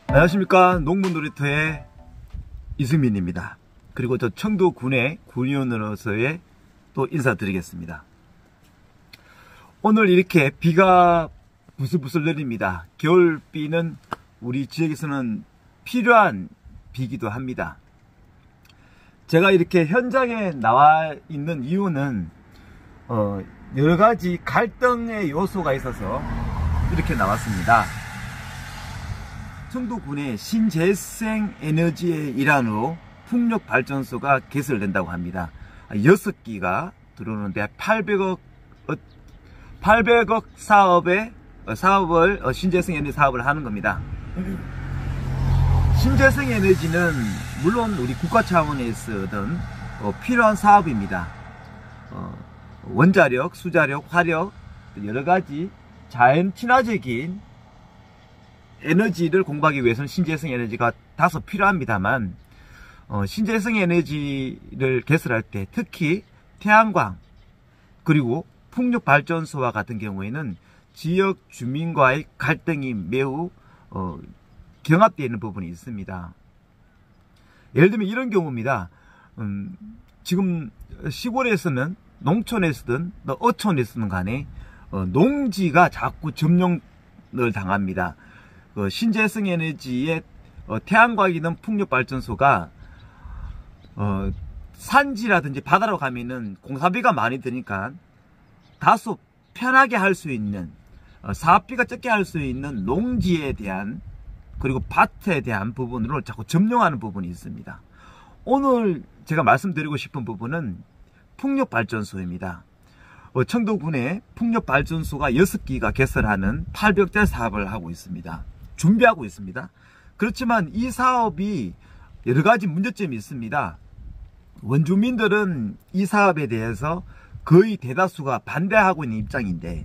안녕하십니까. 농문놀이터의 이승민입니다. 그리고 저 청도군의 군의원으로서의 또 인사드리겠습니다. 오늘 이렇게 비가 부슬부슬 내립니다. 겨울비는 우리 지역에서는 필요한 비기도 합니다. 제가 이렇게 현장에 나와 있는 이유는 여러가지 갈등의 요소가 있어서 이렇게 나왔습니다. 청도군의 신재생에너지의 일환으로 풍력발전소가 개설된다고 합니다. 6기가 들어오는데 800억 사업을 신재생에너지 사업을 하는 겁니다. 신재생에너지는 물론 우리 국가 차원에서든 필요한 사업입니다. 원자력, 수자력, 화력 여러가지 자연 친화적인 에너지를 공부하기 위해서는 신재생에너지가 다소 필요합니다만 신재생에너지를 개설할 때 특히 태양광 그리고 풍력발전소와 같은 경우에는 지역 주민과의 갈등이 매우 경합되어 있는 부분이 있습니다. 예를 들면 이런 경우입니다. 지금 시골에서는 농촌에서든 어촌에서든 간에 농지가 자꾸 점령을 당합니다. 신재생에너지의 태양광이든 풍력발전소가 산지라든지 바다로 가면은 공사비가 많이 드니까 다소 편하게 할 수 있는 사업비가 적게 할 수 있는 농지에 대한 그리고 밭에 대한 부분으로 자꾸 점령하는 부분이 있습니다. 오늘 제가 말씀드리고 싶은 부분은 풍력발전소입니다. 청도군에 풍력발전소가 6기가 개설하는 800대 사업을 하고 있습니다. 준비하고 있습니다. 그렇지만 이 사업이 여러가지 문제점이 있습니다. 원주민들은 이 사업에 대해서 거의 대다수가 반대하고 있는 입장인데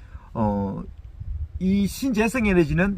이 신재생에너지는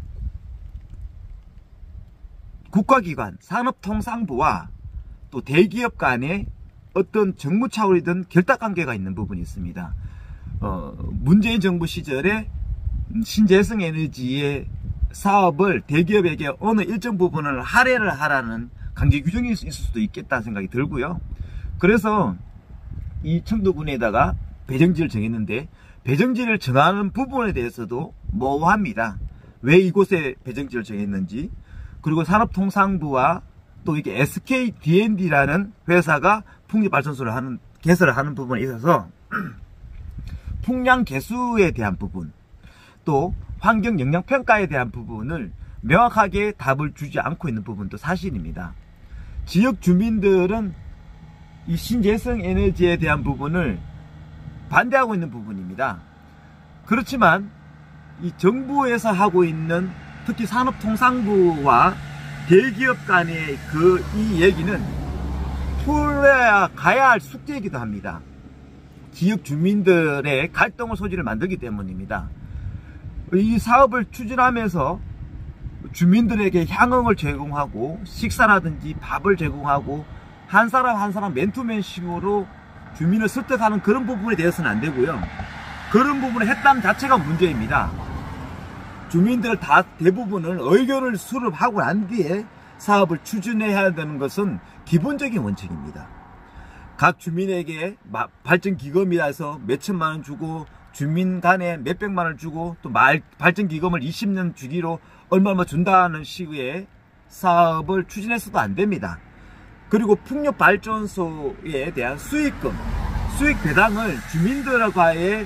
국가기관, 산업통상부와 또 대기업 간의 어떤 정무 차원이든 결탁관계가 있는 부분이 있습니다. 문재인 정부 시절에 신재생에너지의 사업을 대기업에게 어느 일정 부분을 할애를 하라는 강제 규정이 있을 수도 있겠다 생각이 들고요. 그래서 이 청도군에다가 배정지를 정했는데 배정지를 정하는 부분에 대해서도 모호합니다. 왜 이곳에 배정지를 정했는지, 그리고 산업통상부와 또 이게 SK D&D라는 회사가 풍력발전소를 개설을 하는 부분에 있어서 풍량 개수에 대한 부분, 또 환경 영향평가에 대한 부분을 명확하게 답을 주지 않고 있는 부분도 사실입니다. 지역 주민들은 이 신재생에너지에 대한 부분을 반대하고 있는 부분입니다. 그렇지만 이 정부에서 하고 있는 특히 산업통상부와 대기업 간의 이 얘기는 풀어야 가야 할 숙제이기도 합니다. 지역 주민들의 갈등의 소지를 만들기 때문입니다. 이 사업을 추진하면서 주민들에게 향응을 제공하고 식사라든지 밥을 제공하고 한 사람 한 사람 맨투맨식으로 주민을 설득하는 그런 부분에 대해서는 안 되고요. 그런 부분을 했다는 자체가 문제입니다. 주민들 대부분을 의견을 수렴하고 난 뒤에 사업을 추진해야 되는 것은 기본적인 원칙입니다. 각 주민에게 발전기금이라서 몇천만 원 주고 주민 간에 몇백만 원을 주고 또 발전기금을 20년 주기로 얼마 준다는 식의 사업을 추진해서도 안 됩니다. 그리고 풍력발전소에 대한 수익금, 수익 배당을 주민들과의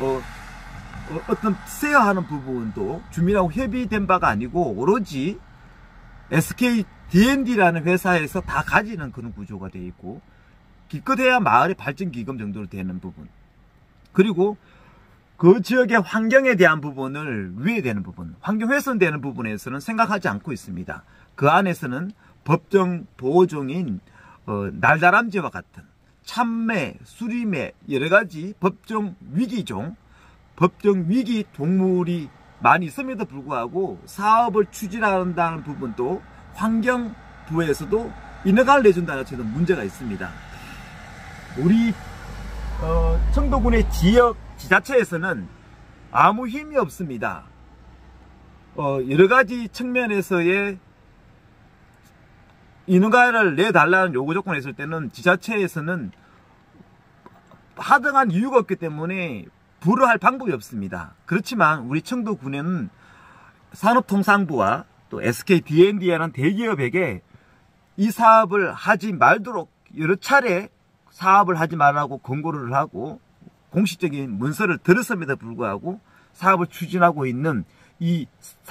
어떤 세어하는 부분도 주민하고 협의된 바가 아니고 오로지 SK D&D라는 회사에서 다 가지는 그런 구조가 되어 있고, 기껏해야 마을의 발전기금 정도로 되는 부분, 그리고 그 지역의 환경에 대한 부분을 위해되는 부분, 환경 훼손되는 부분에서는 생각하지 않고 있습니다. 그 안에서는 법정 보호종인 날다람쥐와 같은 참매, 수리매, 여러가지 법정 위기종, 법정 위기 동물이 많이 있음에도 불구하고 사업을 추진한다는 부분도 환경부에서도 인허가를 내준다는 자체도 문제가 있습니다. 우리 청도군의 지역 지자체에서는 아무 힘이 없습니다. 여러 가지 측면에서의 인허가를 내달라는 요구 조건을 했을 때는 지자체에서는 하등한 이유가 없기 때문에 불허할 방법이 없습니다. 그렇지만 우리 청도군에는 산업통상부와 또 SK D&D라는 대기업에게 이 사업을 하지 말도록 여러 차례 사업을 하지 말라고 권고를 하고 공식적인 문서를 들었음에도 불구하고 사업을 추진하고 있는 이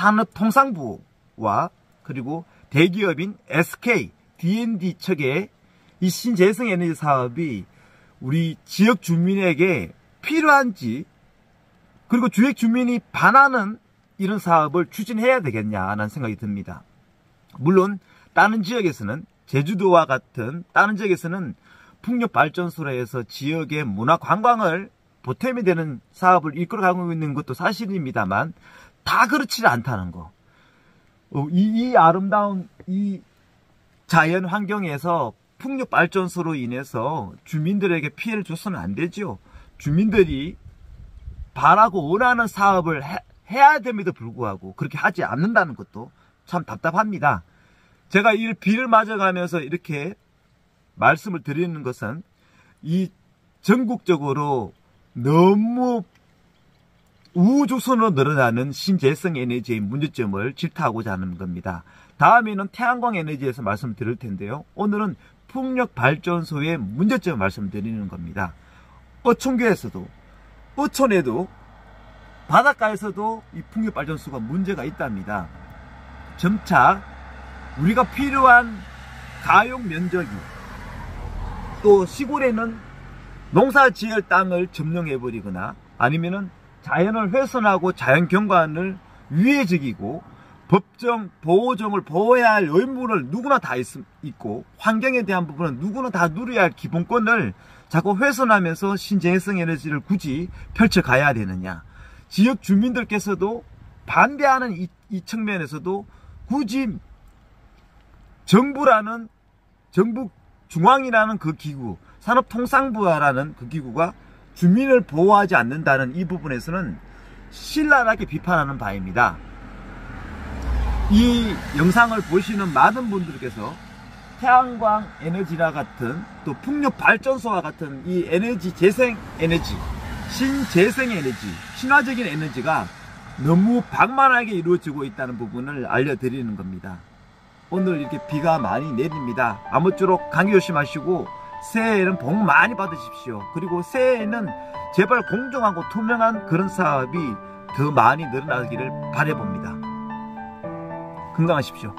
산업통상부와 그리고 대기업인 SK D&D 측의 이 신재생에너지 사업이 우리 지역 주민에게 필요한지, 그리고 지역 주민이 반하는 이런 사업을 추진해야 되겠냐는 생각이 듭니다. 물론 다른 지역에서는, 제주도와 같은 다른 지역에서는 풍력발전소로 해서 지역의 문화 관광을 보탬이 되는 사업을 이끌어가고 있는 것도 사실입니다만 다 그렇지 않다는 거. 이 아름다운 이 자연 환경에서 풍력발전소로 인해서 주민들에게 피해를 줘서는 안 되죠. 주민들이 바라고 원하는 사업을 해야 됨에도 불구하고 그렇게 하지 않는다는 것도 참 답답합니다. 제가 이 비를 맞아가면서 이렇게 말씀을 드리는 것은 이 전국적으로 너무 우후죽순으로 늘어나는 신재생 에너지의 문제점을 질타하고자 하는 겁니다. 다음에는 태양광 에너지에서 말씀드릴 텐데요. 오늘은 풍력발전소의 문제점을 말씀드리는 겁니다. 어촌계에서도, 어촌에도, 바닷가에서도 이 풍력발전소가 문제가 있답니다. 점차 우리가 필요한 가용 면적이, 또 시골에는 농사 지을 땅을 점령해버리거나 아니면은 자연을 훼손하고 자연경관을 위해적이고 법정, 보호종을 보호해야 할 의무를 누구나 다 있고 환경에 대한 부분은 누구나 다 누려야 할 기본권을 자꾸 훼손하면서 신재생 에너지를 굳이 펼쳐가야 되느냐. 지역 주민들께서도 반대하는 이 측면에서도 굳이 정부라는, 정부 중앙이라는 그 기구, 산업통상부라는 그 기구가 주민을 보호하지 않는다는 이 부분에서는 신랄하게 비판하는 바입니다. 이 영상을 보시는 많은 분들께서 태양광 에너지와 같은 또 풍력 발전소와 같은 이 에너지, 재생 에너지, 신재생 에너지, 친화적인 에너지가 너무 방만하게 이루어지고 있다는 부분을 알려드리는 겁니다. 오늘 이렇게 비가 많이 내립니다. 아무쪼록 감기 조심하시고 새해에는 복 많이 받으십시오. 그리고 새해에는 제발 공정하고 투명한 그런 사업이 더 많이 늘어나기를 바라봅니다. 건강하십시오.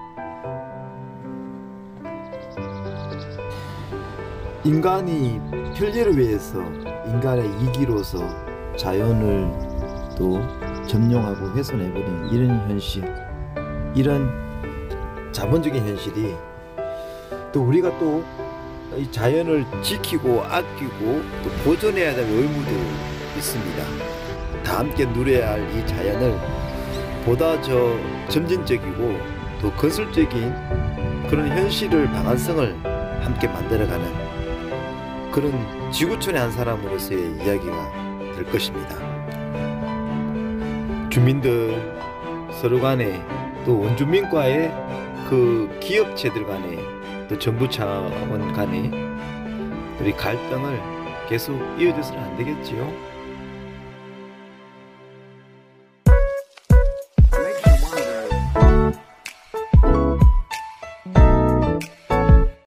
인간이 편리를 위해서 인간의 이기로서 자연을 또 점령하고 훼손해버리는 이런 현실, 이런 자본적인 현실이 또 우리가 또 이 자연을 지키고 아끼고 또 보존해야 될 의무도 있습니다. 다 함께 누려야 할 이 자연을 보다 점진적이고 또 건설적인 그런 현실을, 방안성을 함께 만들어가는 그런 지구촌의 한 사람으로서의 이야기가 될 것입니다. 주민들 서로 간에 또 원주민과의 그 기업체들 간에 또 정부 차원 간에 우리 갈등을 계속 이어져서는 안 되겠지요.